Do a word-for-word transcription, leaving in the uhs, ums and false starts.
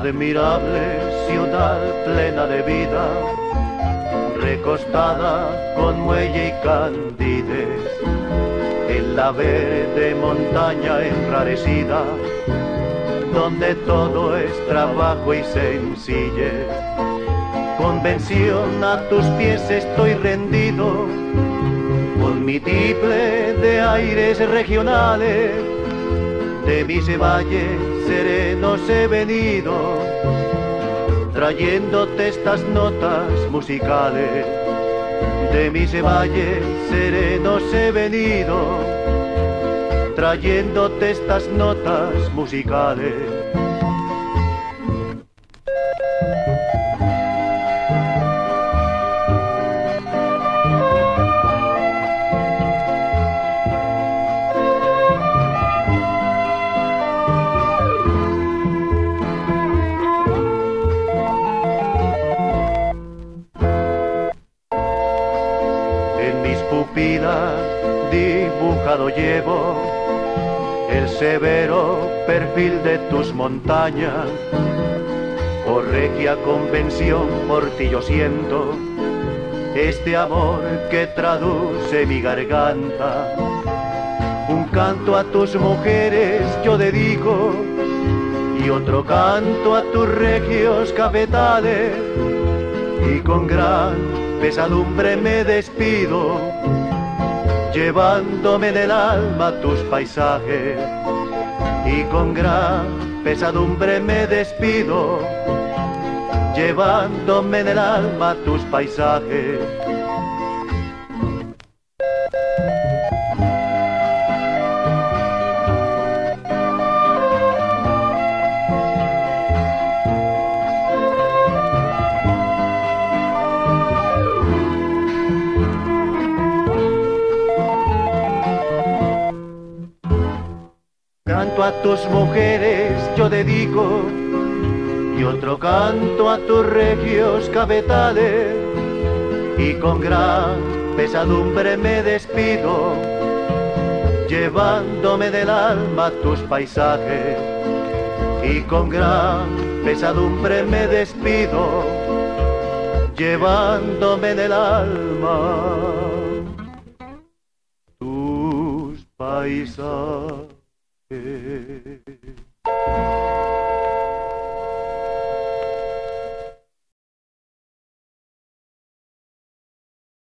Admirable ciudad plena de vida, recostada con muelle y candides, en la verde montaña enrarecida, donde todo es trabajo y sencillez. Convención, a tus pies estoy rendido, con mi tiple de aires regionales, de mis valles serenos he venido, trayéndote estas notas musicales. De mis valles serenos he venido, trayéndote estas notas musicales. En mis pupilas dibujado llevo el severo perfil de tus montañas. Oh regia convención, por ti yo siento este amor que traduce mi garganta. Un canto a tus mujeres yo dedico, y otro canto a tus regios cafetales, y con gran pesadumbre me despido, llevándome del alma tus paisajes. Y con gran pesadumbre me despido, llevándome del alma tus paisajes. Canto a tus mujeres yo dedico, y otro canto a tus regios cafetales, y con gran pesadumbre me despido, llevándome del alma tus paisajes. Y con gran pesadumbre me despido, llevándome del alma tus paisajes.